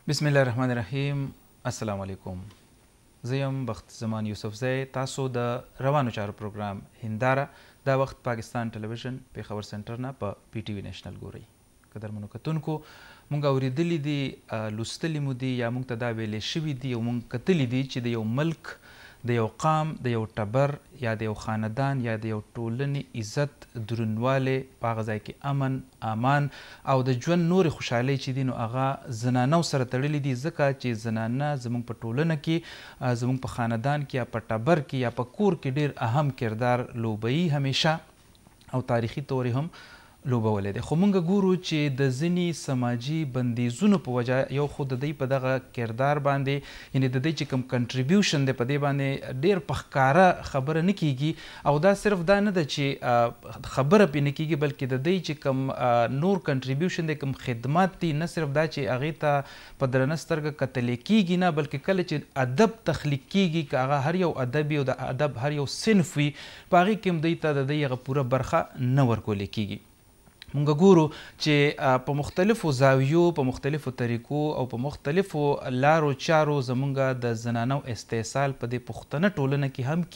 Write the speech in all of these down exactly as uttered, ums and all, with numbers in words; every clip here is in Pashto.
بسم الله الرحمن الرحیم. السلام علیکم. زه یم بخت زمان یوسفزی. تاسو د روانو چارو پروګرام هنداره دا وخت پاکستان ټلویزیون پیښور سنټر نه په پی ټي وي نیشنل ګورئ. قدرمنو کتونکو، مونږ اورېدلي دي، لوستلي مو دي، یا مونږ ته دا ویلې شوي دي او مونږ کتلي دي چې د یو ملک، د یو قام، د یو ټبر یا د یو خاندان یا د یو ټولنې عزت، درونوالی، په هغه ځای کې امن، امان او د ژوند نورې خوشحالۍ چې دي نو هغه زنانو سره تړلي دي، ځکه چې زنانه زموږ په ټولنه کې، زموږ په خاندان کې یا په ټبر کې یا په کور کې ډېر اهم کردار لوبوي همیشه، او تاریخي طور هم لوبولی دی. خو موږ ګورو چې د ځینې سماجي بندیزونو په وجه یو خو د دوی په دغه کردار باندې، یعنې د دوی چې کوم کنټریبیوشن دی په دې باندې ډېر په ښکاره خبره نه کیږي، او دا صرف دا نه ده چې خبره پرې نه کیږي، بلکې د دوی چې کوم نور کنټریبیوشن دی، کوم خدمات دي، نه صرف دا چې هغې ته په درنه سترګه کتلی کیږي، نه بلکې کله چې ادب تخلیق کیږي، که هغه هر یو ادب وي او د ادب هر یو صنف وي، په هغې کې هم دوی ته د دوی هغه پوره برخه نه ورکولی کیږي. مونږ ګورو چې په مختلفو زاویو، په مختلفو طریقو او په مختلفو لارو چارو زمونږ د زنانو استحصال په دې پښتنه ټولنه کې هم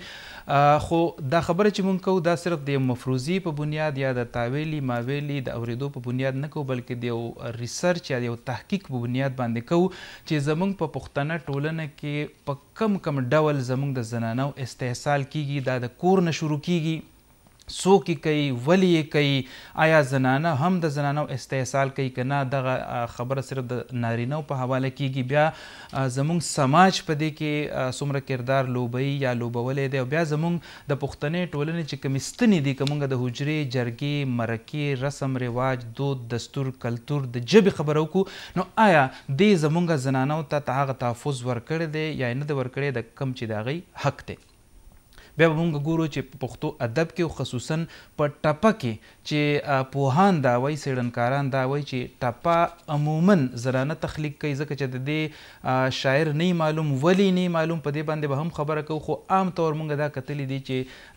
کیږي. خو دا خبره چې مونږ کوو دا صرف د مفروضي په بنیاد یا د تاویلی ماویلی د اورېدو په بنیاد نه کوو، بلکې د یو ریسرچ یا د یو تحقیق په بنیاد باندې کوو چې زمونږ په پښتنه ټولنه کې په کم کم ډول زمونږ د زنانو استحصال کیږي. دا د کور نه شروع کیږي، څوک یې کوي، ولې یې کوي، آیا زنانه هم د زنانو استحصال کوي که نه، دغه خبره صرف د نارینهو په حواله کیږي. بیا زموږ سماج په دې کې څومره کردار لوبوي یا لوبولی دی، او بیا زموږ د پښتنې ټولنې چې کومې ستنې دي، که موږ د حجرې، جرګې، مرکې، رسم رواج، دود، دستور، کلتور، د ژبې خبره وکړو، نو آیا دې زموږ زنانو ته هغه تحفظ ورکړی دی یا نه دی ورکړی، د کم چې د هغې حق دی. بیا به مونږ ګورو چې په پښتو ادب کې او خصوصا په ټپه کې چې پوهان دا وایي، څېړنکاران دا وایي چې ټپه عموما زنانه تخلیق کوي، ځکه چې د دې شاعر نه معلوم، ولې نه معلوم، په دې باندې به هم خبره کوو. خو عام طور مونږ دا کتلي دي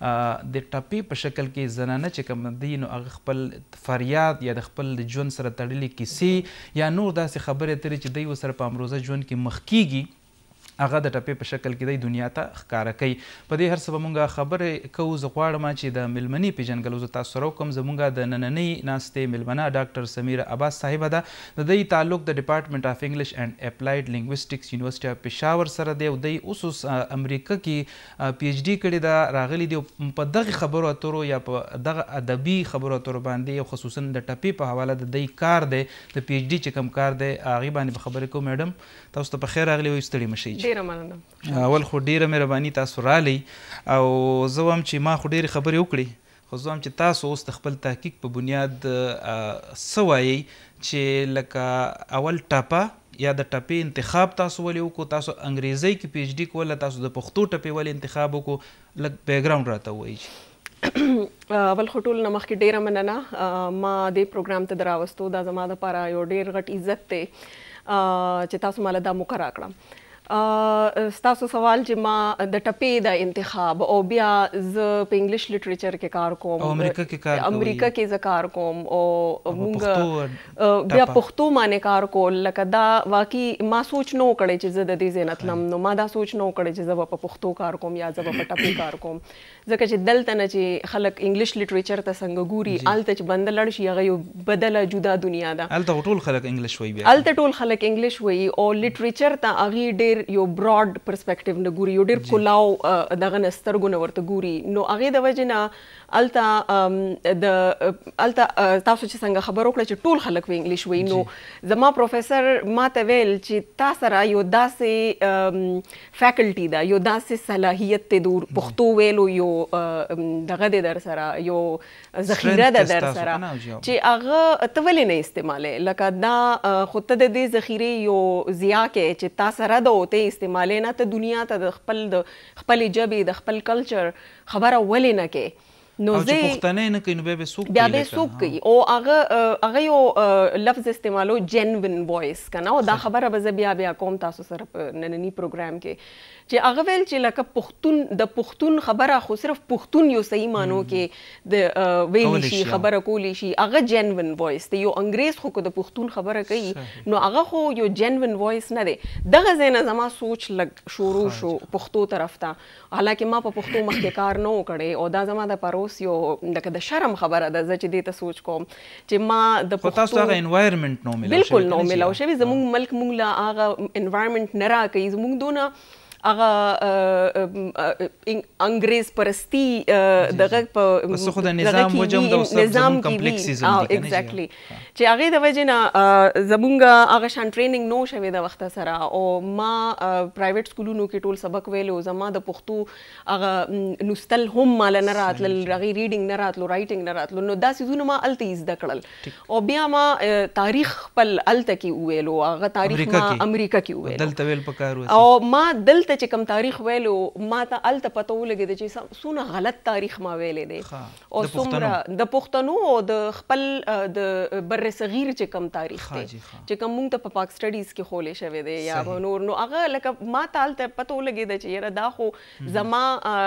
چې د ټپې په شکل کې زنانه چې کوم دي نو هغه خپل فریاد یا د خپل ژوند سره تړلې کیسې یا نور داسې خبرې اترې چې دوی ورسره په امروزه ژوند کې مخ کیږي، هغه د ټپې په شکل کې دی دنیا ته ښکاره کوي. په دې هر څه به مونږ خبرې کوو. زه غواړم چې د میلمنې پېژنګلو زه تاسو سره وکړم. زمونږ د نننۍ ناستې میلمنه ډاکټر سمیره عباس صاحبه ده. د دوی تعلق د ډپارټمنټ اف انګلیش اینډ اپلایډ لینګویسټکس یونیورسټي اف پېښور سره دی، او دوی اوس اوس امریکا کې پی ایچ ډي کړې ده، راغلي دي په دغې خبرو اترو یا په دغه ادبي خبرو اترو باندې، او خصوصا د ټپې په حواله د دوی کار دی، د پی ایچ ډي چې کوم کار دی هغې باندې به خبرې کوو. میډم تاسو ته په خیر راغلي او ستړي مه شئ. ډېره مننه. اول خو ډېره مهرباني تاسو رالی، او زه وایم چې ما خو ډېرې خبرې وکړې، خو زه وایم چې تاسو اوس د خپل تحقیق په بنیاد څه وایئ چې لکه اول ټپه یا د ټپې انتخاب تاسو ولې وکړو، تاسو انګریزۍ کې پی ایچ ډي کوله، تاسو د پښتو ټپې ولې انتخاب وکړو، لږ بیکګراونډ راته ووایئ. اول خو ټول نه مخکې ډېره مننه ما دې پروګرام ته د راوستو. دا زما دپاره یو ډېر غټ عزت دی چې تاسو ماله دا موقع راکړه. ستاسو سوال چې ما د ټپې د انتخاب، او بیا زه په انګلیش لټریچر کې کار کوم، امریکا کې کار کوم، امریکا کې زه کار کوم، او مونږ بیا پښتو باندې کار کول، لکه دا واقعي ما سوچ نه و کړی چې زه د دې ځای نه تلم، نو ما دا سوچ نه و کړی چې زه به په پښتو کار کوم یا زه به په ټپې کار کوم، ځکه چې دلته نه چې خلک انګلیش لټریچر ته څنګه ګوري، هلته چې بنده لاړ شي هغه یو بدله جدا دنیا ده. هلته ټول خلک انګلیش وایي، بیا هلته ټول خلک انګلیش وایي، او لټریچر ته هغې ډېر یو براډ پرسپیکټیو نه ګوري، یو ډېر کلاو دغه نه سترګو نه ورته ګوري، نو هغې د وجې نه هلته د هلته تاسو چې څنګه خبر وکړه چې ټول خلک وایي انګلیش وایي، نو زما پروفیسر ما ته ویل چې تا سره یو داسې فیکلټي ده، یو داسې صلاحیت دی د پښتو ویلو، یو دغه دی در سره، یو ذخیره ده در سره چې هغه ته ولې نه استعمالوې، لکه دا خو ته د دې ذخیرې یو ضیا کې چې تا سره ده او ته یې استعمالوې نه، ته دنیا ته د خپل د خپلې ژبې د خپل کلچر خبره ولې نه کوې. نو او چې پښتنې نه کوي نو بیا به څوک کوي، بیا به څوک کوي، او هغه هغه یو لفظ استعمالو جنوین وایس که نه، او دا خبره به زه بیا بیا کوم تاسو سره په ننني پروګرام کې چې هغه ویل چې لکه پښتون د پښتون خبره خو صرف پښتون یو صحیح مانو کې د ویلی شي خبره کولی شي هغه جنون وایس دی یو انګریز خو د پښتون خبره کوي نو هغه خو یو جنون وایس نه دی دغه ځای نه زما سوچ لګ شروع شو پښتو طرف ته حالانکه ما په پښتو مخکې کار نه و کړی او دا زما د پروس یو لکه د شرم خبره ده زه چې دې ته سوچ کوم چې ما د پښتو تاسو هغه انوایرمنټ نو ملاو بالکل نو ملاو شوی زموږ ملک موږ لا هغه انوایرمنټ نه راکوي زموږ دونه هغه انګریز پرستی دغه په بس خو د نظام وجم د نظام کمپلیکسیزم دی ایگزیکټلی چې هغه د وجه نه زمونږ هغه شان ټریننګ نو شوی د وخت سره او ما پرایویټ سکولونو کې ټول سبق ویلو زما د پښتو هغه نوستل هم مال نه راتل رغي ریډینګ نه راتلو رائټینګ نه راتلو نو دا سيزونه ما الته زده کړل او بیا ما تاریخ خپل الته کې ویلو هغه تاریخ ما امریکا کې ویلو دلته ویل پکارو او ما دل ته چې کوم تاریخ ویلو ما ته الته پته ولګېده چې څونه غلط تاریخ ما ویلې دی او څومره د پښتنو او د خپل د بر صغیر چې کوم تاریخ دی چې کوم موږ ته په پاک سټډیز کې خولې شوی دی یا نور نو هغه لکه ما ته الته پته ولګېده چې یاره دا خو زما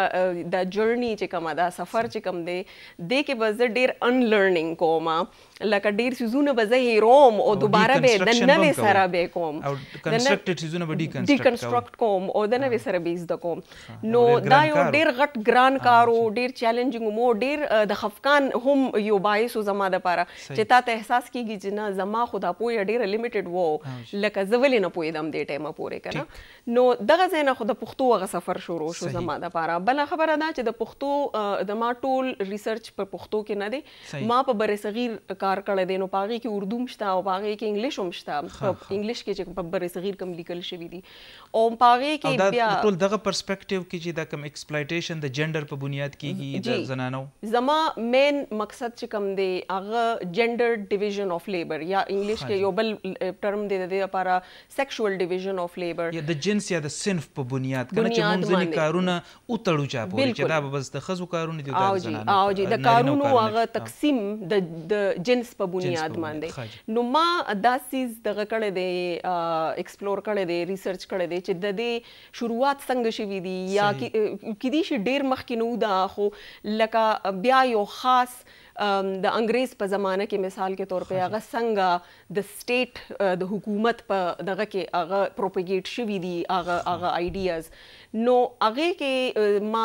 د جرنی چې کومه دا سفر چې کوم دی دی کې به زه ډېر انلرنینګ کوم لکه ډېر سیزونه به زه هیروم او دوباره به د نوې سره به کوم کنسټرکټډ سیزونه به ډیکنسټرکټ کوم او د نوې سره به زده کوم نو دا یو ډېر غټ ګران کار و ډېر چیلنجینګ مو ډېر د خفقان هم یو باعث زما دپاره چې تا ته احساس کېږي چې نه زما خو دا پوهه ډېره لیمیټډ و لکه زه ولې نه پوهېدم دې ټایمه پورې که نه نو دغه ځای نه خو د پښتو هغه سفر شروع شو زما دپاره بله خبره دا چې د پښتو د ما ټول ریسرچ په پښتو کې نه دی ما په بر صغیر کار کړی دی نو په هغې کې اردو هم شته او په هغې کې انګلیش هم شته په انګلیش کې چې په بر صغیر کوم لیکل شوي دي او په هغې کې بیا ټول دغه پرسپیکټیو کې چې دا کوم ایکسپلایټیشن د جنډر په بنیاد کېږي د زنانو زما مین مقصد چې کوم دی هغه جنډر ډیویژن اف لیبر یا انګلیش کې یو بل ټرم دی د دې لپاره سیکشوال ډیویژن اف لیبر یا د جنس یا د صنف په بنیاد کنه چې موږ ځینې کارونه وتړو چا پورې چې دا به بس د ښځو کارونه دي او جی او جی د کارونو هغه تقسیم د د جنس په بنیاد باندې نو ما دا سیز دغه کړی دی ایکسپلور کړی دی ریسرچ کړی دی چې د دې شروعات څنګه شوي دي یا کیدای شي ډېر مخکې نه ده خو لکه بیا یو خاص د انګریز په زمانه کې مثال کې طور په هغه څنګه د سټیټ د حکومت په دغه کې هغه پروپیګیټ شوي دي هغه هغه آیډیاز نو هغې کې ما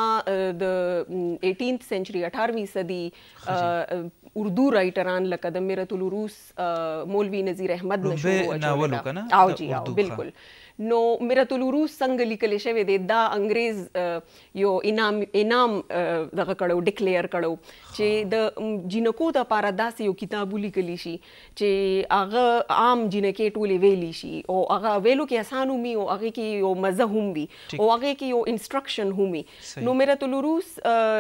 د ایټینت سینچري اټھارویں صدي اردو رائټران لکه د میرت العروس مولوي نظیر احمد نه شروع وکړه او جی او بالکل نو میرت العروس څنګه لیکل شوی دی دا انګریز یو انعام انعام دغه کړو ډیکلیئر کړو چې د جینکو دپاره داسې یو کتاب ولیکلی شي چې هغه عام جینکې ټولې ویلی شي او هغه ویلو کې اسان هم وي او هغې کې یو مزه هم وي او هغې کې یو انسټرکشن هم وي نو میرت العروس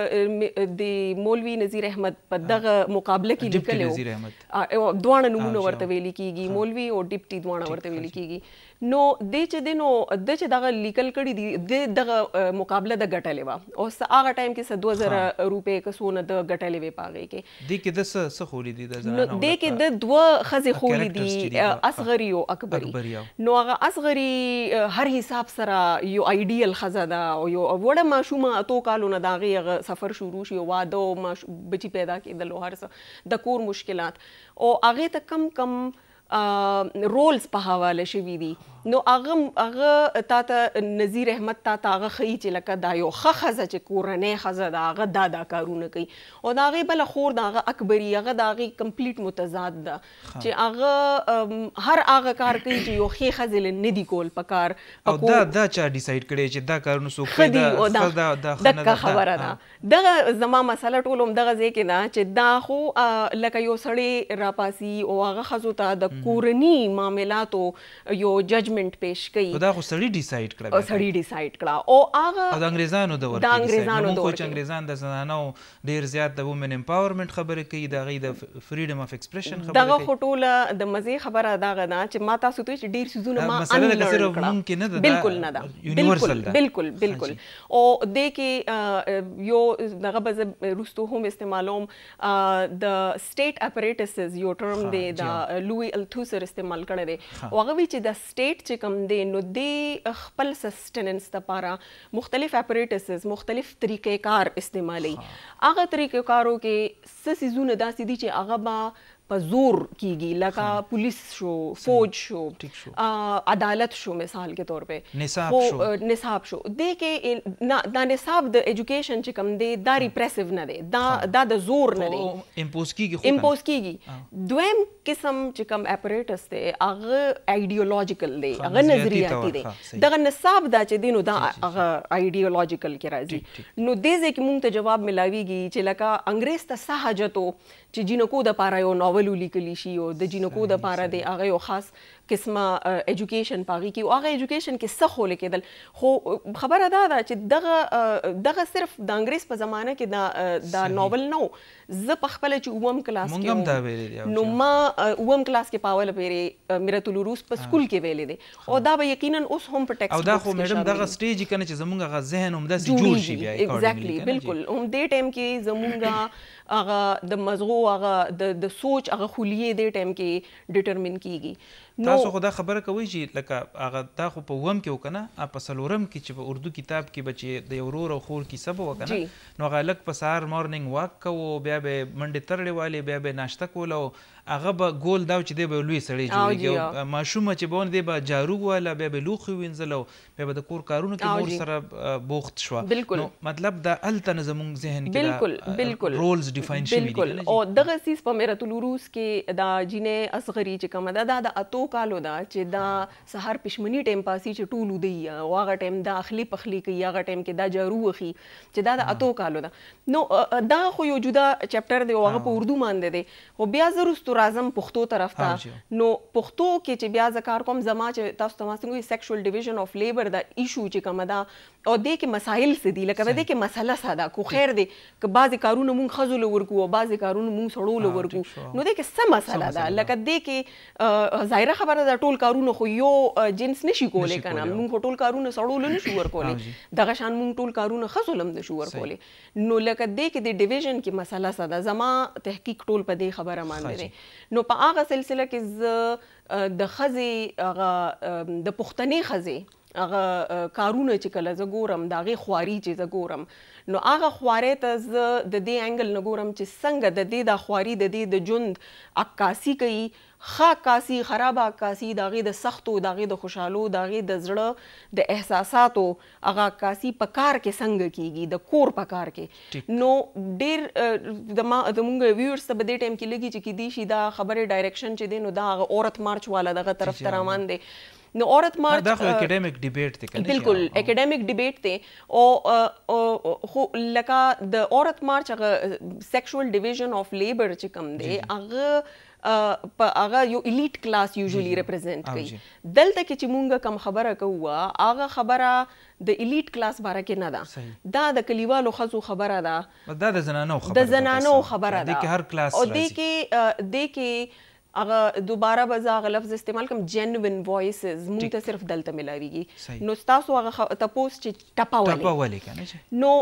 د مولوي نظیر احمد په دغه مقابله کې لیکلی و دواړه نومونه ورته ویلي کېږي مولوي او ډپټي دواړه ورته ویلي کېږي نو دی چې دی نو د چې دغه لیکل کړي دي د دغه مقابله د ګټلې وه او هغه ټایم کې څه دوه زره روپۍ که څونه د ګټلې وې په هغې کې دې کې د څه څه خولي دي د زنانو دې کې د دوه ښځې خولي دي اصغري او اکبري نو هغه اصغري هر حساب سره یو آیډیل ښځه ده او یو وړه ماشومه اتو کالو نه د هغې هغه سفر شروع شي واده او بچي پیدا کېدل او هر څه د کور مشکلات او هغې ته کم کم رولز په حواله شوي دي نو هغه هغه تا ته نظیر احمد تا ته هغه ښیي چې لکه دا یو ښه ښځه چې کورنۍ ښځه ده هغه دا دا کارونه کوي او د هغې بله خور د هغه اکبري هغه د هغې کمپلیټ متضاد ده چې هغه هر هغه کار کوي چې یو ښې ښځې له نه دي کول په کار او دا دا چا ډیسایډ کړی چې دا کارونه څوک کوي دغه خبره ده دغه زما مسله ټول هم دغه ځای کې ده چې دا خو لکه یو سړی راپاسي او هغه ښځو ته د کورني معاملاتو یو ججمنټ پیش کوي دا خو سړی ډیسایډ کړه او سړی ډیسایډ کړه او هغه د انګریزانو د ورته د انګریزانو د ورته انګریزان د زنانو ډیر زیات د وومن امپاورمنت خبره کوي د غي د فریډم اف ایکسپریشن خبره کوي دغه خو ټوله د مزې خبره دغه ده چې ما تاسو ته چې ډیر سيزونه ما انلرن کړه ممکن نه ده بالکل نه ده یونیورسل ده بالکل بالکل او د کې یو دغه به روستو هم استعمالوم د سټیټ اپریټسز یو ټرم دی د لوی التوسر استعمال کړی دی او هغه وی چې د سټیټ سټیټ چې کوم دی نو د خپل سسټیننس لپاره مختلف اپریټسز مختلف طریقې کار استعمالي هغه طریقې کارو کې څه څیزونه داسې دي چې هغه به په زور کیږي لکه پولیس شو فوج شو عدالت شو مثال کے طور پہ نصاب شو نصاب شو دې کې دا نصاب د ایجوکیشن چې کوم دی دا ریپریسیو نه دی دا دا د زور نه دی امپوز کیږي امپوز کیږي دویم قسم چې کوم اپریټس دی هغه ایډیولوژیکل دی هغه نظریاتي دی دغه نصاب دا چې دی نو دا هغه ایډیولوژیکل کې راځي نو دې ځکه مونږ ته جواب ملاویږي چې لکه انګریز ته څه حاجت و چې جینکو د پاره یو ناول لیکلی شي او د جینکو د پاره دی هغه یو خاص قسمه ایجوکیشن پاږي کې او هغه ایجوکیشن کې څه خو لیکدل خو خبره دا ده چې دغه دغه صرف د انګریز په زمانه کې دا دا ناول نو زه په خپل چې اوم کلاس کې نو ما اوم کلاس کې پاول پیری میرت الروس په سکول کې ویلې دي او دا به یقینا اوس هم په ټیکسټ او دا خو میډم دغه سټیج کنه چې زمونږ غ ذهن هم داسې جوړ شي بیا ایگزیکټلی بالکل هم دې ټایم کې زمونږ هغه د مزغو هغه د سوچ هغه خلیه دې ټایم کې ډیټرمن کیږي تاسو خو دا خبره کوي چې لکه هغه دا خو په وم کې وکنه په سلورم کې چې په اردو کتاب کې بچي د ورور او خور کې سبا وکنه نو هغه لک په سهار مارنینګ واک کوو بیا به منډه ترړې والی بیا به ناشته کولو هغه به ګول دا چې دی به لوی سړی جوړیږي ماشومه چې بون دی به جارو والا بیا به لوخي وینځلو بیا به د کور کارونو کې مور سره بوخت شو نو مطلب دا الته زموږ ذهن کې بالکل بالکل رولز ډیفاین شوي دي او دغه سیس په میرت الروس کې دا جینې اصغری چې کوم دا د اتو کالو دا چې دا سحر پښمنی ټیم پاسي چې ټولو دی او هغه ټیم دا اخلي پخلي کوي هغه ټیم کې دا جارو وخی چې دا د اتو کالو دا نو دا خو یو جدا چپټر دی او هغه په اردو باندې دی خو بیا زروست راځم پښتو طرف ته نو پښتو کې چې بیا ذکر کوم زما چې تاسو ته ماسنګوي سیکشوال ډیویژن اف لیبر دا ایشو چې کوم دا او دې کې مسایل څه دي لکه دې کې مسله ساده کو خیر دی که بعضی کارونه مونږ خزول ورکو او بعضی کارونه مونږ سړول ورکو نو دې کې څه مسله ده لکه دې کې ظاهره خبره ده ټول کارونه خو یو جنس نشي کولای کنه مونږ ټول کارونه سړول نشو ورکولای دغه شان مونږ ټول کارونه خزولم نشو ورکولای نو لکه دې کې د ډیویژن کې مسله ساده زما تحقیق ټول په دې خبره باندې نو په هغه سلسله کې ز د خزي هغه د پښتنې خزي هغه کارونه چې کله ز ګورم داغه خواري چې ز ګورم نو هغه خوارې ته ز د دې انګل نه ګورم چې څنګه د دې د خواري د دې د ژوند عکاسي کوي خا عکاسي خراب عکاسي داغه د سختو داغه د خوشحالو داغه د زړه د احساساتو هغه عکاسي په کار کې څنګه کیږي د کور په کار کې نو ډېر د ما د مونږ ویورز ته په دې ټایم کې لګي چې کې دي شي دا خبره ډایرکشن چې دی نو دا عورت مارچ والا دغه طرف ته روان دی نو عورت مارچ دا خو اکیډمیک ډیبیټ دی کنه بالکل اکیډمیک ډیبیټ دی او خو لکه د عورت مارچ هغه سیکشوال ډیویژن اف لیبر چې کوم دی هغه په هغه یو الیټ کلاس یوزولي ریپرزینټ کوي دلته کې چې مونږ کم خبره کوو هغه خبره د الیټ کلاس باره کې نه ده دا د کلیوالو خزو خبره ده دا د زنانو خبره د زنانو خبره ده د کې هر کلاس او د کې د کې هغه دوباره به زه هغه لفظ استعمال کوم جنوین وایسز مونږ ته صرف دلته ملاویږي نو تاسو هغه تپوس چې ټپا ولې ټپا ولې کنه نو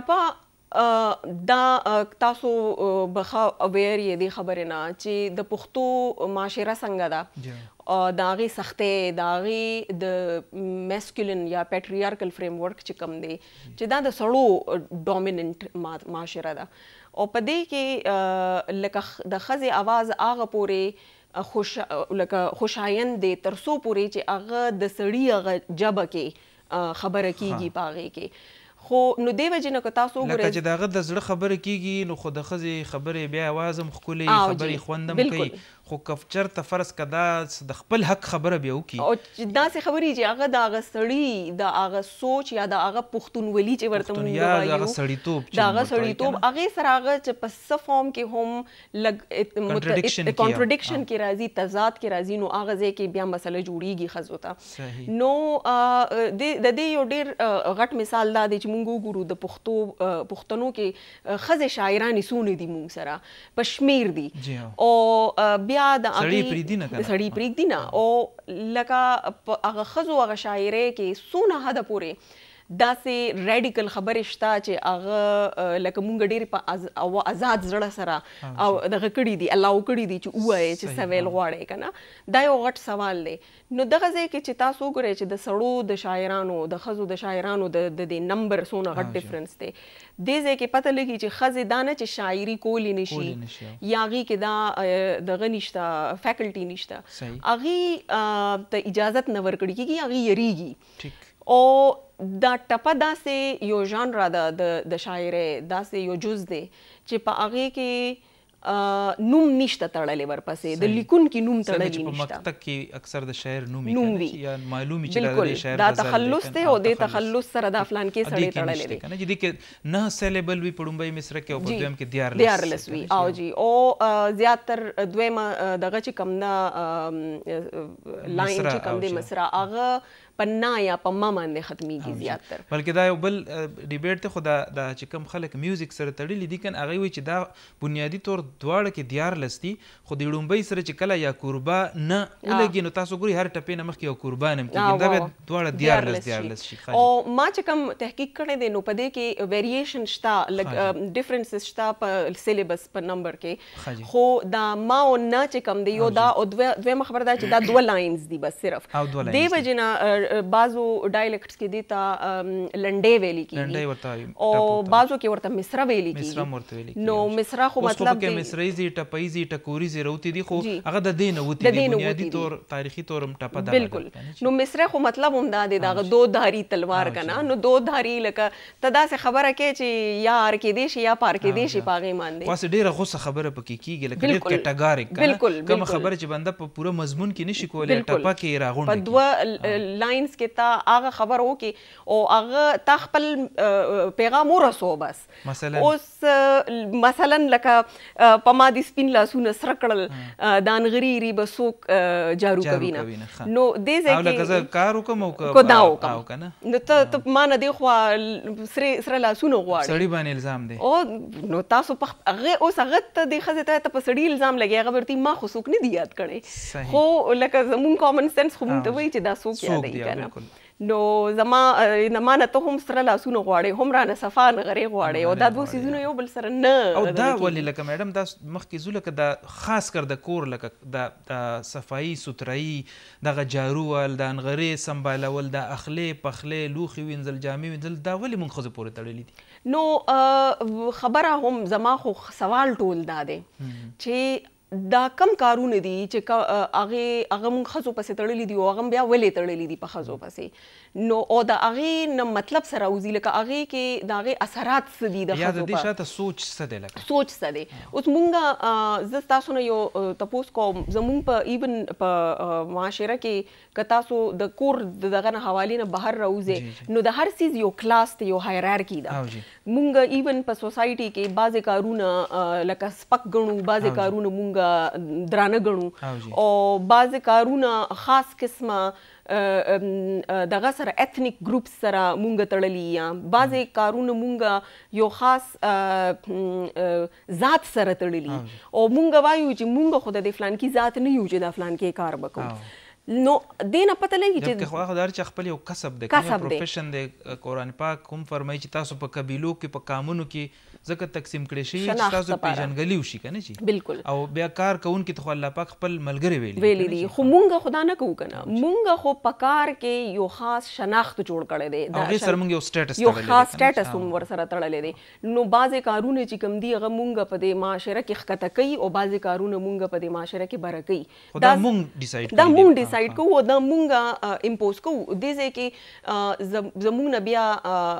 ټپا دا تاسو بخا اویر یې دی خبره نه چې د پښتو معاشره څنګه ده دا غي سختې دا غي د میسکولین یا پیټریارکل فریم ورک چې کوم دی چې دا د سړو ډومیننٹ معاشره ده او په دې کې لکه د خزي आवाज هغه پورې خوش لکه خوشایند دي ترسو پورې چې هغه د سړی هغه جبه کې خبره کیږي پاغه کې خو نو دی وجه نه که تاسو وګورئ لکه چې دغه د زړه خبره کیږي نو خو د خزي خبرې بیا आवाज هم خولي خبرې خوندم کوي خو کفچر ته فرض کدا د خپل حق خبره بیا وکي او دا سه خبرې چې هغه د هغه سړی د هغه سوچ یا د هغه پښتونولي چې ورته مونږ وایو یا هغه سړیتوب چې هغه سړیتوب هغه سره هغه چې په څه فارم کې هم لګ کنټرډکشن کې راځي تضاد کې راځي نو هغه ځای کې بیا مسله جوړیږي خزوته نو د دې یو ډیر غټ مثال دا دی چې مونږ وګورو د پښتو پښتنو کې خزه شاعرانی سونه دي مونږ سره پښمیر دي او بیا د سړی پریدینه کنه سړی پریدینه او لکه هغه خزو هغه شاعری کې سونه حد پورې داسې ریډیکل خبرې شته چې هغه لکه مونږ ډېرې په آزاد زړه سره او دغه کړي دي الاو کړي دي چې ووایې چې څه ویل غواړئ که نه دا یو غټ سوال دی. نو دغه ځای کې چې تاسو وګورئ چې د سړو د شاعرانو د ښځو د شاعرانو د دې نمبر څونه غټ ډفرنس دی. دې ځای کې پته لګي چې ښځې دا نه چې شاعري کولی نشي یا هغې کې دا دغه نشته فیکلټي نشته هغې ته اجازت نه ورکړي کېږي هغې یریږي او دا ټپه داسې یو ژانره ده د شاعرۍ داسې یو جز دی چې په هغې کې نوم نشته تړلی ورپسې د لیکونکي نوم تړلی نشته. په مکتب کې اکثر د شاعر نوم وي یا معلومي چې بالکل دا تخلص دی او د تخلص سره دا فلان کې سړی تړلی دی کنه چې دې کې نه سیلیبل وي په لومړي مصره کې او په دویم کې دیارلس وي او جی او زیاتر دویمه دغه چې کوم نه لاین چې کوم دی مصره هغه په نا یا په ما باندې ختمیږي زیاتر. بلکې دا یو بل ډیبیټ دی خو دا چې کوم خلک میوزیک سره تړلي دي کنه هغوی وایي چې دا بنیادي طور دواړه کې دیارلس دي خو د لومبۍ سره چې کله یا کوربا نه ولګي نو تاسو ګورئ هر ټپې نه مخکې یو کوربا نه کېږي دا بیا دواړه دیارلس دیارلس شي. او ما چې کوم تحقیق کړی دی نو په دې کې ویریشن شته لږ ډفرنسز شته په سیلیبس په نمبر کې خو دا ما او نه چې کوم دی یو دا او دویمه خبره دا چې دا دوه لاینز دي بس صرف دې وجې نه بعضو ډایلکټس کې دې ته لنډۍ ویلي کېږي او بعضو کې ورته مصره ویلي کېږي. نو مصره خو مطلب دی مصریزي ټپیزي ټکوریزي راوتې دي خو هغه د دې نه وتې دي بنیادي طور تاریخي طور هم ټپه ده. بالکل نو مصره خو مطلب هم دا دی دغه دو دھاری تلوار که نه نو دو دھاری لکه ته داسې خبره کوې چې یا ار کېدی شي یا پار کېدی شي په هغې باندې خو هسې ډېره غوسه خبره پکې کېږي لکه ډېر کیټاګاریک کومه خبره چې بنده په پوره مضمون کې نشي کولی ټپه کې راغونډه په دوه لاینز کې تا هغه خبر وکړي او هغه تا خپل پیغام ورسو بس اوس مثلا لکه په ما دې سپین لاسونه سره کړل د انغري به څوک جارو کوي نه نو دې ځای کې لکه زه کار وکړم او دا وکړم نو ته ما نه دې خوا سره لاسونه غواړي سړي باندې الزام دی او نو تاسو په هغه اوس هغه ته دې ښځې ته په سړي الزام لګي هغه ورته ما خو څوک نه دی یاد کړی خو لکه زمونږ کامن سنس خو مونږ ته وایي چې دا څوک یادوي که نه نو زما نه ما نه ته هم سره لاسونه غواړې هم رانه صفا نغرې غواړې او دا دوه څیزونه یو بل سره نه او دا ولې لکه میډم دا مخکې ځو لکه دا خاص کر د کور لکه د صفایي سوترایي دغه جارو ول د انغرې سمبالول د اخلې پخلې لوښي وینځل جامې وینځل دا ولې موږ ښځو پورې تړلي دي؟ نو خبره هم زما خو سوال ټول دا دی چې دا کم کارونه دي چې هغې هغه موږ ښځو پسې تړلي دي او هغه بیا ولې تړلي دي په ښځو پسې نو او د هغې نه مطلب څه راوځي لکه هغې کې د هغې اثرات څه دي د یا د دې شاته سوچ څه دی لکه سوچ څه دی. اوس مونږ زه ستاسو نه یو تپوس کوم زمونږ په ایون په معاشره کې که تاسو د کور د دغه نه حوالې نه بهر راوځئ نو د هر څیز یو کلاس دی یو هایرارکي ده. مونږ ایون په سوسایټي کې بعضې کارونه لکه سپک ګڼو بعضې کارونه مونږ درانه ګڼو او بعضې کارونه خاص قسمه دغه سره ایتنیک ګروپ سره مونږ تړلي یا بعضې کارونه مونږ یو خاص ذات سره تړلي او مونږ وایو چې مونږ خو د دې فلانکي ذات نه یو چې د فلانکي کار وکړو نو دې نه پته لګي چې خو هغه هر چا خپل یو کسب دی کوم پروفیشن دی قرآن پاک هم فرمایي چې تاسو په قبیلو کې په قامونو کې ځکه تقسیم کړی شوي چې تاسو پیژنګلي وشي که نه چې بالکل او بیا کار کوونکي ته خو الله پاک خپل ملګري ویلي ویلي دي خو مونږ خو دا نه کوو که نه مونږ خو په کار کې یو خاص شناخت جوړ کړی دی هغې سره مونږ یو سټیټس یو خاص سټیټس هم ورسره تړلی دی نو بعضې کارونه چې کوم دي هغه مونږ په دې معاشره کې ښکته کوي او بعضې کارونه مونږ په دې معاشره کې بره کوي دا مونږ ډیسایډ دا مونږ ډیسایډ کوو او دا مونږ امپوز کوو. دې ځای کې زمونږ نه بیا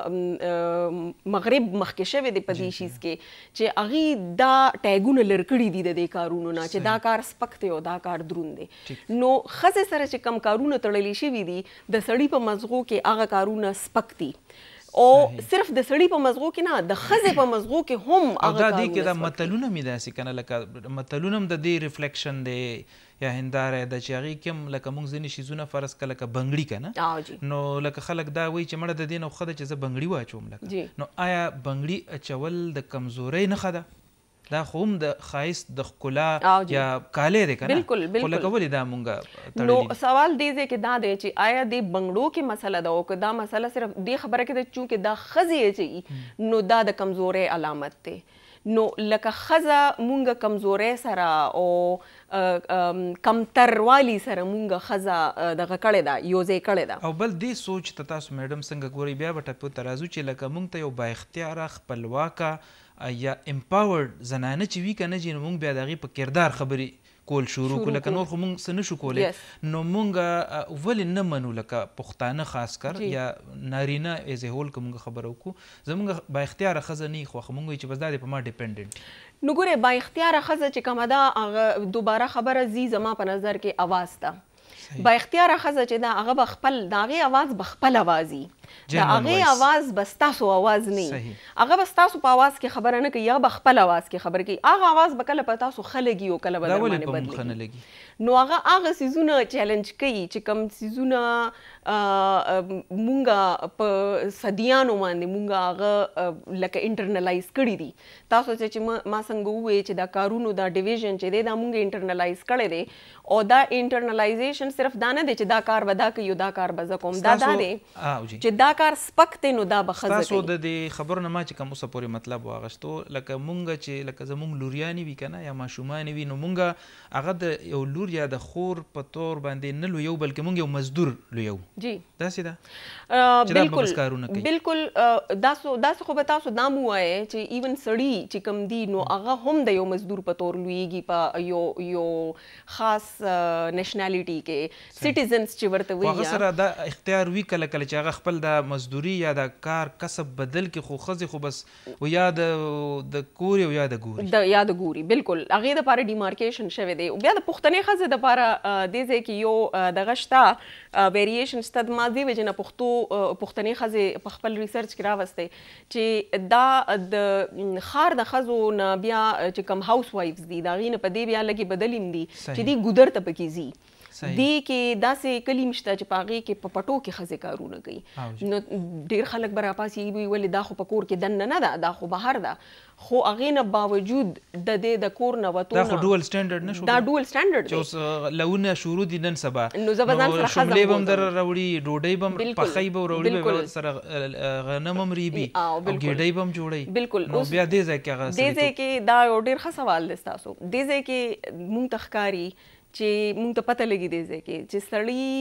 مغرب مخکې شوی دی په دې شیز کې چې هغې دا ټیګونه لر کړي دي د دې کارونو نه چې دا کار سپک دی او دا کار دروند دی. نو ښځې سره چې کم کارونه تړلي شوي دي د سړي په مزغو کې هغه کارونه سپک دي او صرف د سړي په مزغو کې نه د ښځې په مزغو کې هم هغه کارونه سپک دي. دا متلونه مې داسې که نه لکه متلونه هم د دې ریفلیکشن دی یا هنداره ده چې هغې کې هم لکه موږ ځینې شیزونه فرض که لکه بنګړي که نه نو لکه خلک دا وایي چې مړه د دې نه خو ښه ده چې زه بنګړي واچوم لکه نو آیا بنګړي اچول د کمزورۍ نښه ده دا خو هم د ښایست د ښکلا یا کالی دی که نه بالکل بالکل خو لکه ولې دا مونږ نو سوال دې ځای کې دا دی چې آیا دې بنګړو کې مسله ده او که دا مسله صرف دې خبره کې ده چونکې دا ښځې اچوي نو دا د کمزورۍ علامت دی نو لکه ښځه مونږ کمزورۍ سره او کمتروالي سره مونږ ښځه دغه کړې ده یو ځای کړې ده او بل دې سوچ ته تاسو میډم څنګه ګورئ بیا به ټپو ته راځو چې لکه مونږ ته یو بااختیاره خپلواکه یا امپاورډ زنانه چې وي که نه چې نو مونږ بیا د هغې په کردار خبرې کول شروع کړو لکه نور خو مونږ څه نشو کولی نو مونږ ولې نه منو لکه پښتانه خاص کر یا نارینه ایز ا هول که مونږ خبره وکړو زمونږ با اختیاره ښځه نه وي خوښه مونږ وایي چې بس دا دی په ما ډیپنډنټ نو ګورې با اختیاره ښځه چې کومه ده هغه دوباره خبره ځي زما په نظر کې اواز ته با اختیاره ښځه چې ده هغه به خپل د هغې اواز به خپل اواز وي د هغې اواز به ستاسو اواز نه وي هغه به ستاسو په اواز کې خبره نه کوي هغه به خپل اواز کې خبره کوي هغه اواز به کله په تاسو ښه لګي او کله به در باندې بد لګي نو هغه هغه څیزونه چیلنج کوي چې کوم څیزونه مونږ په صدیانو باندې مونږ هغه لکه انټرنلایز کړي دي تاسو چې ما څنګه ووایې چې دا کارونو دا ډیویژن چې دی دا مونږ انټرنلایز کړی دی او دا انټرنلایزیشن صرف دا نه دی چې دا کار به دا کوي او دا کار به زه کوم دا دا دی چې دا کار سپک دی نو دا به ښځه کوي تاسو د دې خبرو نه ما چې کوم اوسه پورې مطلب واغشتو لکه مونږ چې لکه زمونږ لوریانې وي که نه یا ماشومانې وي نو مونږ هغه د یو لور یا د خور په طور باندې نه لویو بلکې مونږ یو مزدور لویو جی داسې ده بالکل بالکل داسې خو به تاسو دا مو ووایئ چې ایون سړي چې کوم دي نو هغه هم د یو مزدور په طور لویږي په یو یو خاص نیشنالټي کې سټیزنز چې ورته وایي هغه سره دا اختیار وي کله کله چې هغه خپل د مزدوري یا د کار کسب بدل کې خو ښځې خو بس و یا د کور یا د ګوري د یا د ګوري بالکل هغې دپاره ډیمارکیشن شوی دی بیا د پښتنې ښځې دپاره دې ځای کې یو دغه شته ویریشن شته د ما دې وجې نه پښتو پښتنې ښځې په خپل ریسرچ کې راوستی چې دا د ښار د ښځو نه بیا چې کوم هاوس وایفز دي د هغې نه په دې بیا لږې بدل هم دي چې دوی ګودر ته پکې ځي دې کې داسې کلي شته چې په هغې کې په پټو کې ښځې کارونه کوي نو ډېر خلک به راپاسي وي ولې دا خو په کور کې دننه نه ده دا خو بهر ده خو هغې نه باوجود د دې د کور نه وتو دا خو ډول سټنډرډ نه شو دا ډول سټنډرډ دی چې اوس لونه شروع دي نن سبا نو زه به ځان سره ښځه شملې به هم در راوړي ډوډۍ به هم پخی به راوړي به سره غنم هم ریبي او ګېډۍ به هم جوړوي بالکل نو بیا دې ځای کې هغه دې ځای کې دا یو ډېر ښه سوال دی ستاسو دې ځای کې مونږ ته ښکاري چې مونږ ته پته لګي دی ځای کې چې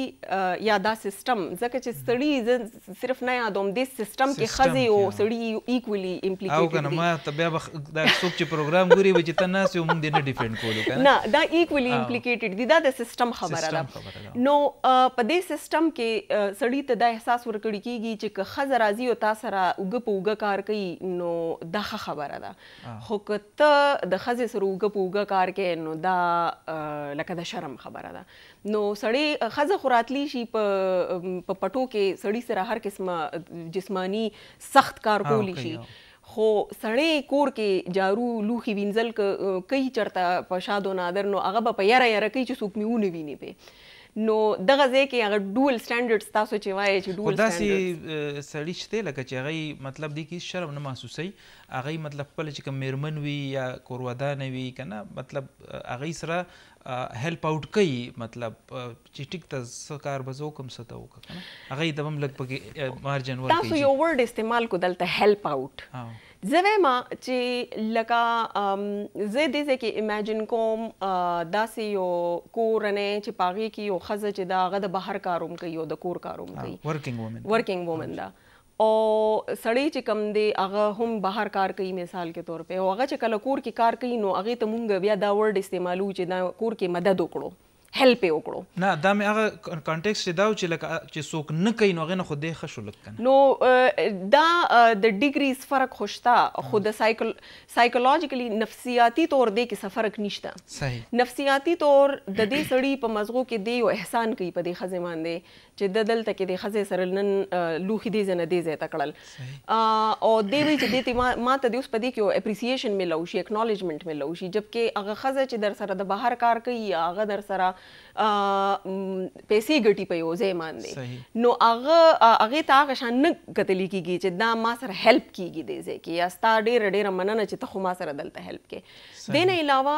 سړي یا دا سیسټم ځکه چې سړي زه صرف نه یادوم دې سیسټم کې ښځې او سړي ایکولي امپلیکیټډ او که نه ما ته بیا به دا څوک چې پروګرام ګوري به چې ته ناست یو مونږ دې نه ډیفینډ کولو که نه دا ایکولي امپلیکیټډ دي دا د سیسټم خبره ده نو په دې سیسټم کې سړي ته دا احساس ورکړی کېږي چې که ښځه راځي او تا سره اوږه په اوږه کار کوي نو دا ښه خبره ده خو که ته د ښځې سره اوږه په اوږه کار کوې نو دا لکه د شرم خبره ده نو سړی ښځه خو راتلی شي په پټو کې سړي سره هر قسمه جسمانی سخت کار کولی شي خو سړی کور کې جارو لوښي وینځل کوي چېرته په شاد و نادر نو هغه به په یاره یاره کوي چې څوک مې ونه ویني پې نو دغه ځای کې هغه ډول سټنډرډز تاسو چې وایئ چې ډول داسې سړي شته لکه چې هغوی مطلب دی کې شرم نه محسوسوي هغوی مطلب خپله چې کوم میرمن وي یا کورودانه وي که نه مطلب هغوی سره هیلپ آؤٹ کوي مطلب چې ټیک ته څه کار به زه وکړم څه ته وکړه که نه هغوی ته به هم لږ پکې مارجن ورکوي تاسو یو ورډ استعمال کو دلته هیلپ آؤٹ زه وایم چې لکه زه دې ځای کې امیجن کوم داسې یو کورنۍ چې په هغې کې یو ښځه چې ده هغه د بهر کار هم کوي او د کور کار هم کوي ورکینګ وومن ورکینګ وومن ده او سړی چې کم دی هغه هم بهر کار کوي مثال کے طور په او هغه چې کله کور کې کار کوي نو هغې ته مونږ بیا دا ورډ استعمالو چې دا کور کې مدد وکړو هیلپ یې وکړو نه دا مې هغه کانټیکسټ چې دا و چې لکه چې څوک نه کوي نو هغې نه خو دی ښه شو لږ که نه نو دا د ډیګریز فرق خو شته خو د سایکولوجیکلي نفسیاتي طور دی کې څه فرق نشته صحیح نفسیاتي طور د دې سړي په مزغو کې دی یو احسان کوي په دې ښځې باندې چې د دلته کې د ښځې سره نن لوښي دې ځای نه دې ځای ته کړل او دی وایي چې دې ته ما ته د اوس په دې کې یو اپریسیشن میلو شي اکنالجمنټ میلو شي جبکې هغه ښځه چې در سره د بهر کار کوي هغه در سره پیسې ګټي په یو ځای باندې نو هغه هغې ته هغه شان نه کتلی کېږي چې دا ما سره هیلپ کېږي دې ځای کې یا ستا ډېره ډېره مننه چې ته خو ما سره دلته هیلپ کې. دې نه علاوه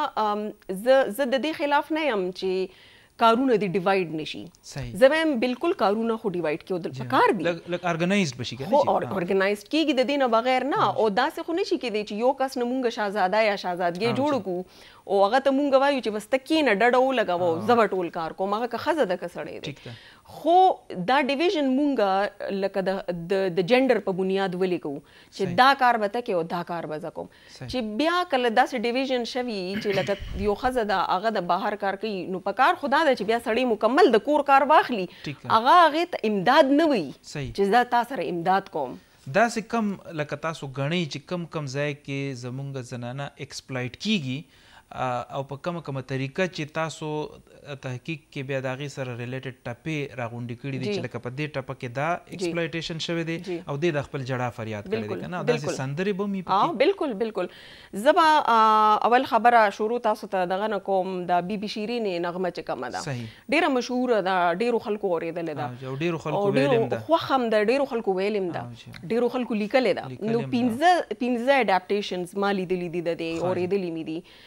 زه د دې خلاف نه یم چې کارونه دې ډیوایډ نشي. زه وایم بالکل کارونه خو ډیوایډ کېدل پکار دي لکه ارګنایزډ بشي خو ارګنایزډ کېږي د دې نه بغیر نه. او داسې خو نشي کېدی چې یو کس نه مونږ شهزاده یا شهزادګۍ جوړ کړو او هغه ته مونږ وایو چې بس ته کښېنه ډډه ولګوه زه به ټول کار کوم هغه که ښځه ده که سړی دی. خو دا ډیویژن مونږ لکه د جنډر په بنیاد ولې کوو چې دا کار به ته کوې او دا کار به زه کوم چې بیا کله داسې ډیویژن شوي چې لکه یو ښځه ده هغه د بهر کار کوي نو په کار خو دا ده چې بیا سړی مکمل د کور کار واخلي هغه هغې ته امداد نه وي چې زه تا سره امداد کوم. داسې کم لکه تاسو ګڼئ چې کم کم ځای کې زمونږ زنانه ایکسپلایټ کیږي او په کومه کومه طریقه چې تاسو تحقیق کې بیا د هغې سره ریلیټډ ټپې راغونډې کړي دي چې لکه په دې ټپه کې دا ایکسپلایټیشن شوی دی او دې د خپل جړا فریاد کړی دی که نه او داسې سندرې به مې پکې بالکل بالکل. زه به اول خبره شروع تاسو ته دغه نه کوم د بي بي شیرینې نغمه چې کومه ده ډېره مشهوره ده ډېرو خلکو اورېدلې ده او ډېرو خلکو ویلې هم ده خوښ هم ده ډېرو خلکو ویلې هم ده ډېرو خلکو لیکلې ده. نو پنځه پنځه اډاپټیشنز ما لیدلي دي د دې اورېدلي مې دي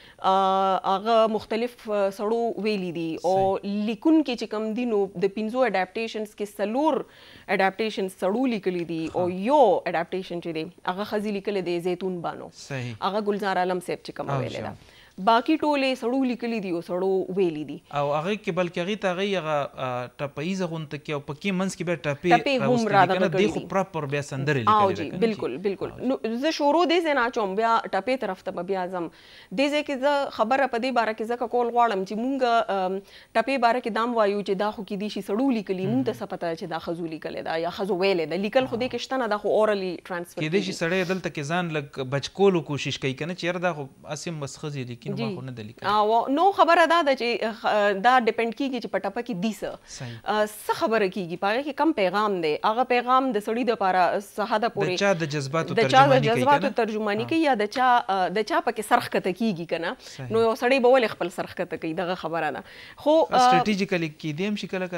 هغه مختلف سړو ویلي دي او لیکونکي چې کوم دي نو د پنځو اډاپټیشنز کې څلور اډاپټیشنز سړو لیکلي دي او یو اډاپټیشن چې دی هغه ښځې لیکلی دی زیتون بانو هغه ګلزار عالم صاحب چې کومه ویلې ده. باقي ټولې سړو لیکلي دي او سړو ویلي دي او هغې کې بلکې هغې ته هغې هغه ټپهیزه غونته کې او پکې منځ کې بیا ټپې ټپې هم رادغه کړي دي خو پراپر بیا سندرې لیکلې ده. بالکل بالکل. نو زه شروع دې ځای نه اچوم بیا ټپې طرف ته به بیا ځم. دې ځای کې زه خبره په دې باره کې ځکه کول غواړم چې مونږ ټپې باره کې دام وایو چې دا خو کیدای شي سړو لیکلي مونږ ته څه پته چې دا ښځو لیکلې ده یا ښځو ویلې ده لیکل خو دې کې شته نه ده خو اورلی ټرانسفر کیدای شي سړی دلته کې ځان لږ بچ کولو کوشش کوي که نه چې یاره دا خو هسې هم بس ښځې لیکي نو ما خو نه ده لیکلي. نو خبره دا ده چې دا ډیپینډ کیږي چې په ټپه کې دي څه څه خبره کیږي په هغې کې کم پیغام دی هغه پیغام د سړي دپاره څه حده پورې د چا د جذباتو د چا د جذباتو ترجماني کوي یا د چا د چا پکې سر ښکته کیږي که نه نو یو سړی به ولې خپل سر ښکته کوي دغه خبره ده. خو سټریټیجیکلی کیدی هم شي کله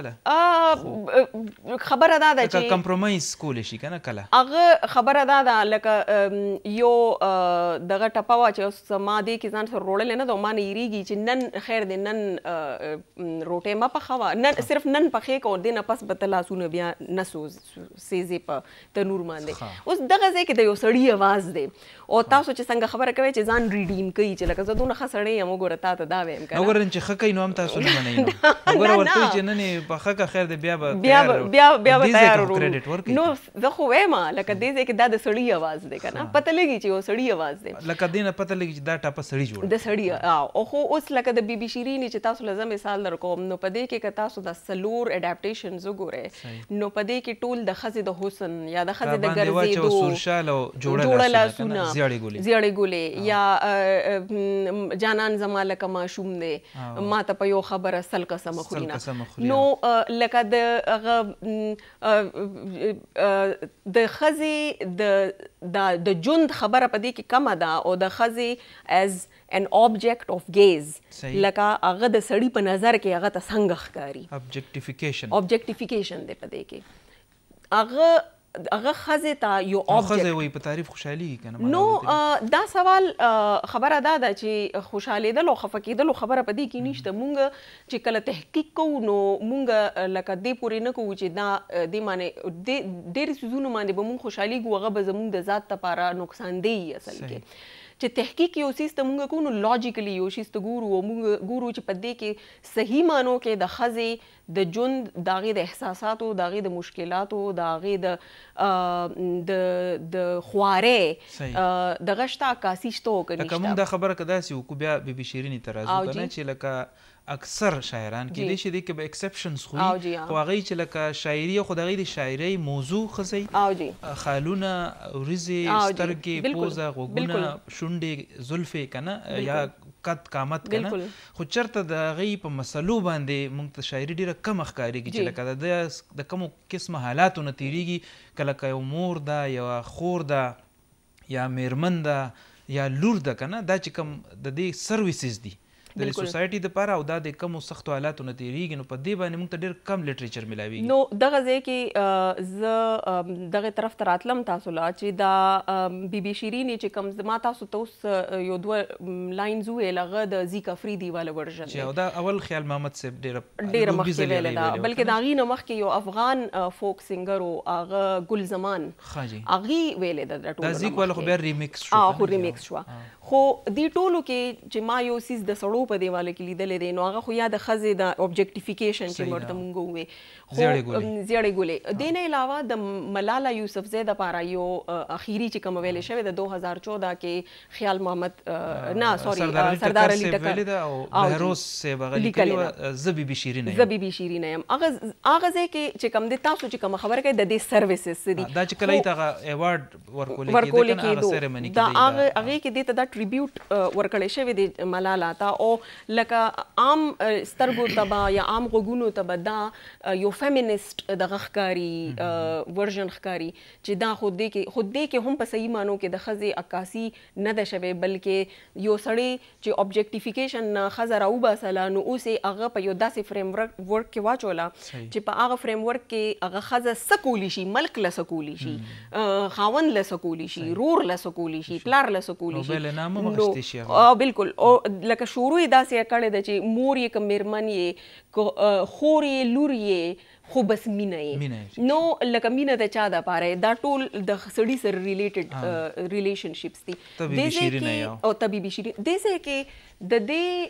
کله خبره دا ده چې کمپرومایز کولی شي که نه کله هغه خبره دا ده لکه یو دغه ټپه وه چې ما دې کې ځان سره روړلې نه ده او ما نه یېرېږي چې نن خیر دی نن روټۍ مه پخوه نن صرف نن پخې که او دې نه پس به ته لاسونه بیا نه سیزې په تنور باندې. اوس دغه ځای کې د یو سړي اواز دی او تاسو چې څنګه خبره کوئ چې ځان ریډیم کوي چې لکه زه دونه ښه سړی یم وګوره تا ته دا ویم که نه وګورئ چې ښه کوي نو هم تاسو نه منئ نو وګوره ورته وایي چې نن یې پخه که خیر دی بیا به بیا بیا به تیار ورو نو زه خو وایم لکه دې ځای کې دا د سړي اواز دی که نه پته لګي چې یو سړي اواز دی لکه دې نه پته لګي چې دا ټاپه سړي جوړ د سړي او خو اوس لکه د بي بي شیرینې چې تاسو له زه مثال در کوم نو په دې کې که تاسو د څلور اډاپټیشنز وګورئ نو په دې کې ټول د ښځې د حسن یا د ښځې د ګرځېدو جوړه لاسونه زیړې ګولې یا جانان زما لکه ماشوم دی ما ته په یو خبره سل قسمه خوري نه نو لکه د هغه د ښځې د ژوند خبره په دې کې کمه ده او د ښځې ایز an object of gaze لکه هغه د سړي په نظر کې هغه ته څنګه ښکاري objectification objectification دی په دې کې هغه هغه ښځې ته یو ښځې وایي په تعریف خوشحالېږي که نه نو دا سوال خبره دا ده چې خوشحالېدل او خفه کېدلو خبره په دې کې نشته مونږ چې کله تحقیق کوو نو مونږ لکه دې پورې نه کوو چې دا دې معنی ډېرې څیزونو باندې به مونږ خوشحالېږو هغه به زمونږ د ذات دپاره نقصاندهي اصل کې چې تحقیق یو څیز ته مونږ کوو نو لاجیکلی یو څیز ته ګورو او مونږ ګورو چې په دې کې صحیح معنو کې د ښځې د ژوند د هغې د احساساتو د هغې د مشکلاتو د هغې د د خوارۍ دغه شته عکاسي شته او که نشته لکه مونږ دا خبره که داسې وکړو بیا بي بي شیرینې ته راځو که نه چې لکه اکثر شاعران کېدای شي دې کې به ایکسپشنز خو وي خو هغوی چې لکه شاعري خو د هغوی د شاعرۍ موضوع ښځئ خالونه وریځې سترګې پوزه غوږونه شونډې زلفې که نه یا قد قامت که نه خو چېرته د هغوی په مسلو باندې موږ ته شاعري ډېره کمه ښکارېږي چې لکه د ده د کومو قسمه حالاتو نه تېرېږي که لکه یو مور ده یوه خور ده یا میرمن ده یا لور ده که نه دا چې کوم د دې سرویسز دي د سوسایټي دپاره او دا د کمو سختو حالاتو نه تېرېږي نو په دې باندې موږ ته ډېر کم لټریچر میلاویږي. نو دغه ځای کې زه دغه طرف ته راتلم تاسو له چې دا بي بي شیرین چې کوم زما تاسو ته اوس یو دوه لاینز وویل هغه د زیک افریدي والا ورژن چې او دا اول خیال محمد صاحب ډېره ډېره مخکې ویلې ده بلکې د هغې نه مخکې یو افغان فوک سینګر و هغه ګل زمان هغې ویلې ده د ټولو دا زیک والا خو بیا ریمیکس شو خو ریمیکس شوه خو دې ټولو کې چې ما یو سیز د سړو په دیواله کې لیدلی دی نو هغه خو یا د ښځې د اوبجیکټیفیکیشن چې ورته مونږ ووې خو زیړې ګولې دې نه علاوه د ملاله یوسفزۍ دپاره یو اخیري چې کومه ویلې شوې د دو هزار چوده کې خیال محمد نه سوري سردار علي ټکر او بهروز صاحب هغه لیکلي وه زه بي بي شیرینه یم زه بي بي شیرینه یم هغه هغه ځای کې چې کوم دی تاسو چې کومه خبره کوئ د دې سروسز څه دي دا چې کله یې ته هغه ایوارډ ورکولې کېده هغه سیرمني دا هغې کې دې ته دا ټریبیوټ ورکړی شوی دی ملاله ته او لکه عام سترګو ته به یا عام غوږونو ته به دا یو فیمینسټ دغه ښکاري ورژن ښکاري چې دا خو دې کې خو دې کې هم په صحیح معنو کې د ښځې عکاسي نه ده شوې بلکې یو سړی چې اوبجیکټیفیکیشن نه ښځه راوباسله نو اوس یې هغه په یو داسې فریم ورک کې واچوله چې په هغه فریم ورک کې هغه ښځه څه کولی شي ملک له څه کولی شي خاوند له څه کولی شي رور له څه کولی شي پلار له څه کولی شي بالکل او لکه شروع یې داسې کړې ده چې مور یې که میرمن یې خور یې لور یې خو بس مینه یې نو لکه مینه د چا دپاره دا ټول د سړي سره ریلیټډ ریلیشنشپس دي او ته بي بي شیرین دې ځای کې د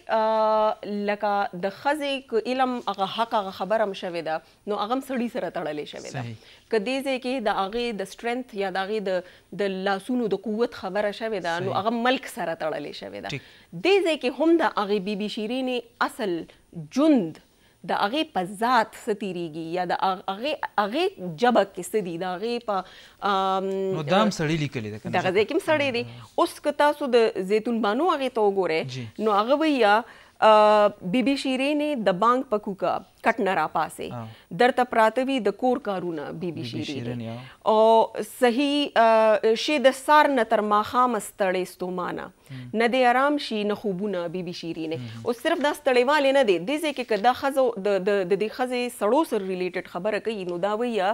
دې لکه د ښځې که علم هغه حق هغه خبره هم شوې ده نو هغه هم سړي سره تړلې شوې ده که دې ځای کې د هغې د سټرنث یا د هغې د لاسونو د قوت خبره شوې ده نو هغه ملک سره تړلې شوې ده دې ځای کې هم د هغې بي بي شیرینې اصل ژوند د هغې په ذات څه تېرېږي یا د هغې ژبه کې څه دي د هغې په نو دا هم سړی لیکلی ده دغه ځای کې هم سړی دی اوس که تاسو د زیتون بانو هغې ته وګورئ نو هغه به یا بي بي شیرینې د بانک په کوکه کټ نه راپاسې درته پراته وي د کور کارونه بي بي شیرینې او صحیح شی د سار نه تر ماښامه ستړی ستومانه نه دی آرام شي نه خوبونه بي بي شیرینې اوس صرف دا ستړیوالی نه دی دې ځای کې که دا ښځو د دې ښځې سړو سره ریلیټډ خبره کوي نو دا وایي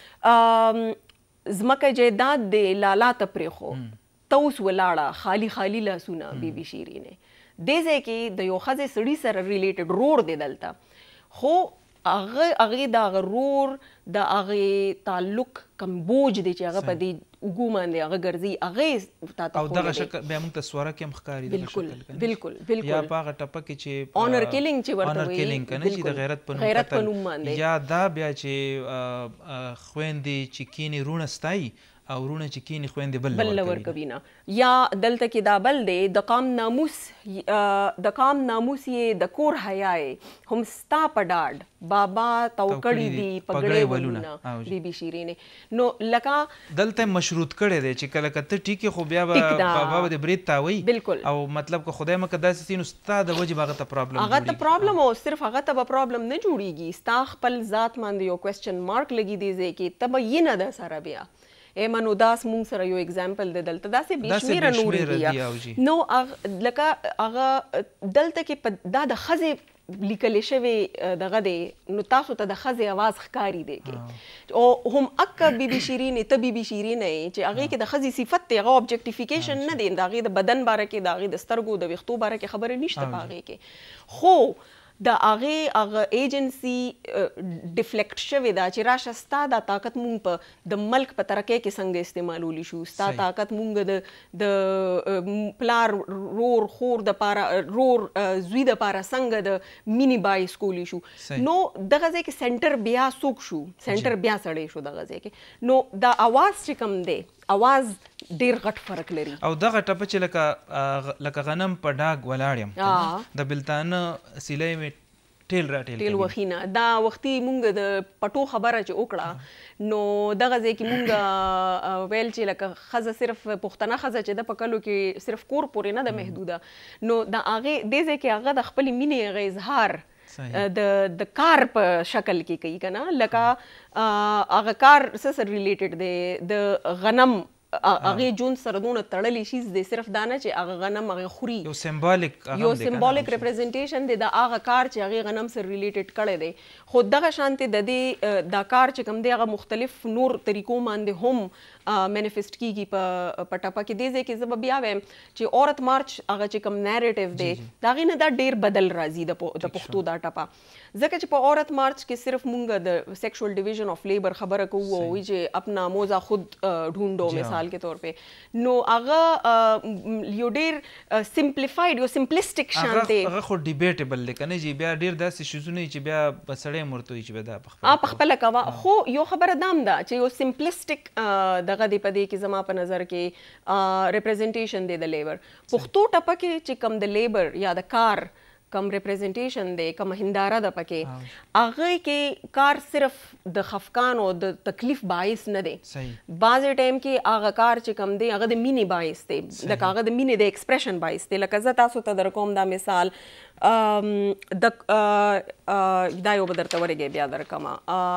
ځمکه جایداد دی لالا ته پرېښو ته اوس ولاړه خالي خالي لاسونه بي بي شیرینې دې ځای کې د یو ښځې سړي سره ریلیټډ رور دی دلته خو هغه هغې د هغه رور د هغې تعلق کم بوج دی چې هغه په دې اوږو باندې هغه ګرځي هغې تا ته او دغه شکل بیا موږ ته سوره کې هم ښکاري بالکل بالکل بالکل یا په هغه ټپه کې چې آنر کیلینګ چې ورته آنر کیلینګ که نه چې د غیرت په نوم غیرت په نوم باندې یا دا بیا چې خویندې چې کینې روڼه ستایي او رونه چې کینې خویندې بل له ورکوي نه یا دلته کې دا بل دی د قام ناموس د قام ناموس یې د کور حیا یې هم ستا په ډاډ بابا تو کړي دي پګړې ولونه بي بي شیرینې نو لکه دلته مشروط کړی دی چې کله که ته ټیکې خو بیا به بابا به د برید تاوي بالکل او مطلب که خدای مکه داسې سي نو ستا د وجې به هغه ته پرابلم هغه ته پرابلم او صرف هغه ته به پرابلم نه جوړېږي ستا خپل ذات باندې یو کوېسچن مارک لګي دی ځای کې ته به یې نه ده سره بیا ایمن اداس مونږ سره یو اگزامپل دی دلته داسې بې شمېره نورې دي نو لکه هغه دلته کې دا د ښځې لیکلی شوې دغه دی نو تاسو ته د ښځې اواز ښکاري دی کې او هم اکه بي بي شیرینې ته بي بي شیرینه یې چې هغې کې د ښځې صفت دی هغه اوبجیکټیفیکیشن نه دی د هغې د بدن باره کې د هغې د سترګو د ویښتو باره کې خبرې نشته په هغې کې خو د هغې هغه ایجنسي ډیفلیکټ شوې ده چې راشه ستا دا طاقت مونږ په د ملک په ترقۍ کې څنګه استعمالولی شو ستا طاقت مونږ د د پلار رور خور دپاره رور زوی دپاره څنګه د مینې باعث کولی شو نو دغه ځای کې سنټر بیا څوک شو سنټر بیا سړی شو دغه ځای کې نو دا اواز چې کوم دی اواز ډیر غټ فرق لري او دغه ټپه چې لکه لکه غنم په ډاګ ولاړ یم د بلتانه سیلی مې ټیل را ټیل ټیل وخینه دا وختي مونږ د پټو خبره چې وکړه نو دغه ځای کې مونږ ویل چې لکه ښځه صرف پښتنه ښځه چې ده په کلو کې صرف کور پورې نه ده محدوده نو د هغې دې ځای کې هغه د خپلې مینې هغه اظهار د د کار په شکل کې کوي که نه لکه هغه کار څه سره ریلیټډ دی د غنم هغه جون سره دونه تړلې شي د صرف دانه چې هغه غنم هغه خوري یو سمبولیک یو سمبولیک ریپرزنټیشن دی د هغه کار چې هغه غنم سره ریلیټډ کړی دی خو دغه شانتي د دې دا کار چې کوم دی هغه مختلف نور طریقو باندې هم مینیفیسټ کیږي په پټاپا کې دی ځکه زه بیا وایم چې عورت مارچ هغه چې کوم نیریټیو دی دا غي نه دا ډیر بدل راځي د پښتو دا ټپا ځکه چې په عورت مارچ کې صرف مونږ د سیکشوال ډیویژن اف لیبر خبره کوو او چې اپنا موزه خود ढूंढो مثال के तौर पे نو هغه یو ډیر سمپلیفاید یو سمپلیسټیک شانته هغه خو ډیبیټیبل لکنه چې بیا ډیر داسې شیزونه چې بیا بسړې مرتوي چې بیا په خپل خپل کوا خو یو خبره دام ده چې یو سمپلیسټیک دغه دی په دې کې زما په نظر کې ریپرزنټیشن دی د لیبر پښتو ټپه کې چې کم د لیبر یا د کار کم ریپرزنټیشن دی کم هنداره د پکې هغه کې کار صرف د خفقان او د تکلیف باعث نه دی بعض ټایم کې هغه کار چې کم دی هغه د مینې باعث دی د هغه د مینې د ایکسپریشن باعث دی لکه زه تاسو ته در کوم دا مثال د دا یو بدرته ورګي بیا در کما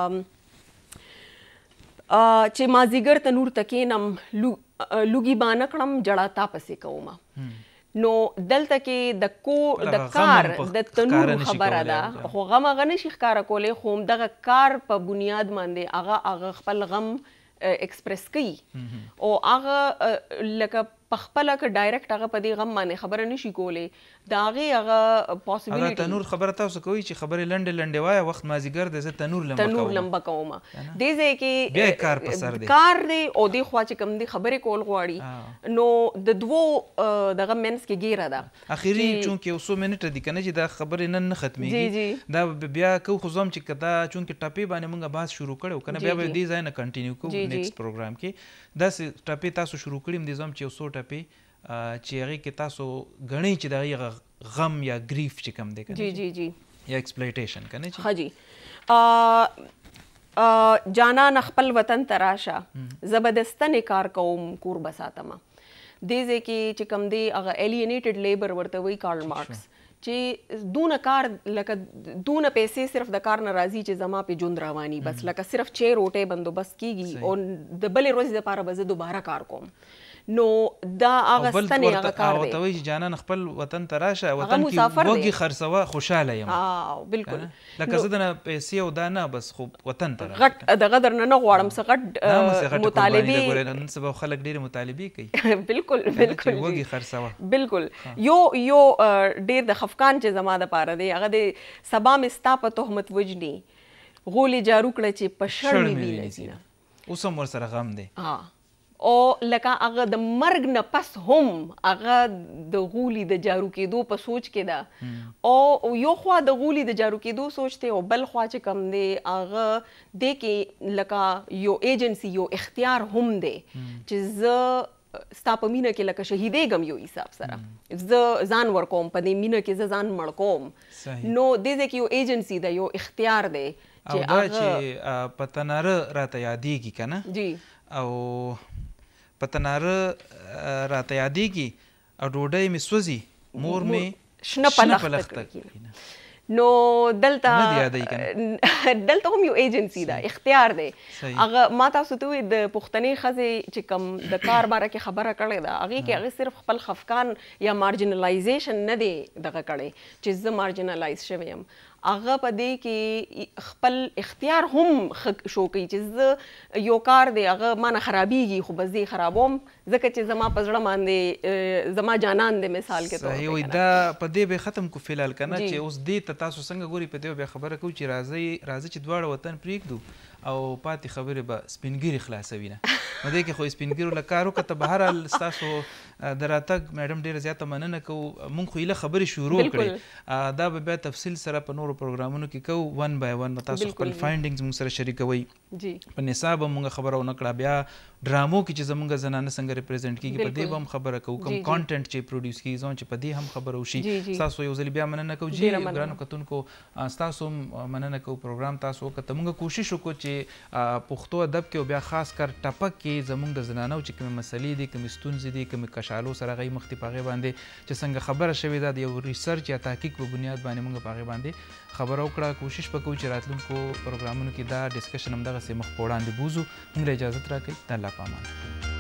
چې مازیګر تنور تکینم لوګي بانه کړم جړا تا پسې کومه نو دلته کې د کو د کار د تنور خبره ده خو غم هغه نشي ښکارا کولی خو دغه کار په بنیاد باندې هغه هغه خپل غم ایکسپریس کوي او هغه لکه په خپل کې ډایرکټ هغه په دې غم باندې خبره نشي کولی دا هغه هغه پوسیبিলিټي هغه تنور خبره تاسو کوي چې خبره لنډه لنډه وای وخت مازیګر د زه تنور لمبا کوم تنور لمبا کوم دې ځای کې بیا کار په سر دی کار دی او دی خو چې کوم دی خبره کول غواړي نو د دوو دغه منس کې ګیره ده اخیری چونکه یو څو منټه دي کنه چې دا خبره نن نه ختميږي دا بیا کو خو زم چې کدا چونکه ټاپي باندې مونږه باز شروع کړو کنه بیا به دې ځای نه کنټینیو کوو نیکسټ پروګرام کې دا ټاپي تاسو شروع کړم دې زم چې یو څو ټاپي چې هغه کې تاسو غنی چې دغه غم یا گریف چې کم دی کنه جی جی جی یا ایکسپلویټیشن کنه ها جی جانان خپل وطن تراشه زبردستنه کار کوم کور بساتما دې ځکه چې کم دی هغه الینیټډ لیبر ورته وی کارل مارکس چې دونه کار لکه دونه پیسې صرف د کار ناراضي چې زما په جون رواني بس لکه صرف چیر روټه بندوبست کیږي او د بلې ورځې لپاره به زه دوباره کار کوم نو دا هغه ستنې هغه کار دی او ته وایي چې جانان خپل وطن ته راشه وطن کې وږي خرڅوه خوشاله یم اه بالکل لکه زه دنه پیسې او دا نه بس خو وطن ته غټ دغه درنه نه غواړم څه غټ مطالبه نن سبا خلک ډېر مطالبه کوي بالکل بالکل وږي خرڅوه بالکل یو یو ډېر د خفقان چې زما د پاره دی هغه د سبا مستا په تهمت وجني غولې جارو کړه چې په شړ می وینځي اوس هم ورسره غم دی ها او لکه هغه د مرګ نه پس هم هغه د غولي د جارو کېدو په سوچ کې ده او یو خوا د غولي د جارو کېدو سوچ ته او بل خوا چې کم دی هغه د کې لکه یو ایجنسی یو اختیار هم دی چې زه ستا په مینه کې لکه شهیدېږم یو حساب سره زه ځان ورکوم په دې مینه کې زه ځان مړ کوم نو دې ځای کې یو ایجنسی ده یو اختیار دی او دا چې په تناره راته یادېږي که نه جی او په تناره راته یادېږي او ډوډۍ مې سوځي مور مې شنه پلخته نو دلته دلته هم یو ایجنسی ده اختیار دی هغه ما تاسو ته د پښتني ښځې چې کوم د کار باره کې خبره کړې ده هغې کې هغې صرف خپل خفقان یا مارجنلایزیشن نه دی دغه کړی چې زه مارجنلایز شوی یم هغه په دې کې خپل اختیار هم شو کوي چې زه یو کار دی هغه مانه خرابېږي خو بس زه خرابوم ځکه چې زما په زړه باندې زما جانان دی مثال کې صحیح وي دا په دې به ختم کو فی الحال که نه چې اوس دې ته تاسو څنګه ګوري په دې به خبره کوو چې راځئ راځئ چې دواړه وطن پرېږدو او پاتې خبرې به سپینګیري خلاصوي نه نو دې کې خو سپینګیرو له کار وکړه بهرحال ستاسو د راتګ میډم ډېره زیاته مننه کوو مونږ خو ایله خبرې شروع کړې دا به بیا تفصیل سره په نورو پروګرامونو کې کوو ون بای ون به تاسو خپل فایندنګز مونږ سره شریکوئ په نصاب به مونږ خبره ونه کړه بیا ډرامو کې چې زمونږ زنانه څنګه ریپرزینټ کېږي په دې به هم خبره کوو کوم کانټینټ چې پروډیوس کېږي زموږ چې په دې هم خبره وشي ستاسو یو ځل بیا مننه کوو جی ګرانو کتونکو ستاسو هم مننه کوو پروګرام تاسو وکړه مونږ کوشش وکړو چې پښتو ادب کې او بیا خاص کر ټپک کې زمونږ د زنانو چې کومې مسلې دي کومې ستونزې دي کومې کشالو سره هغوی مخ دي په هغې باندې چې څنګه خبره شوې ده د یو ریسرچ یا تحقیق په بنیاد باندې مونږ په هغې باندې خبره وکړه کوشش به کوو چې راتلونکو پروګرامونو کې دا ډسکشن همدغسې مخ په وړاندې بوځو مونږ له اجازت راکوئ د الله په امان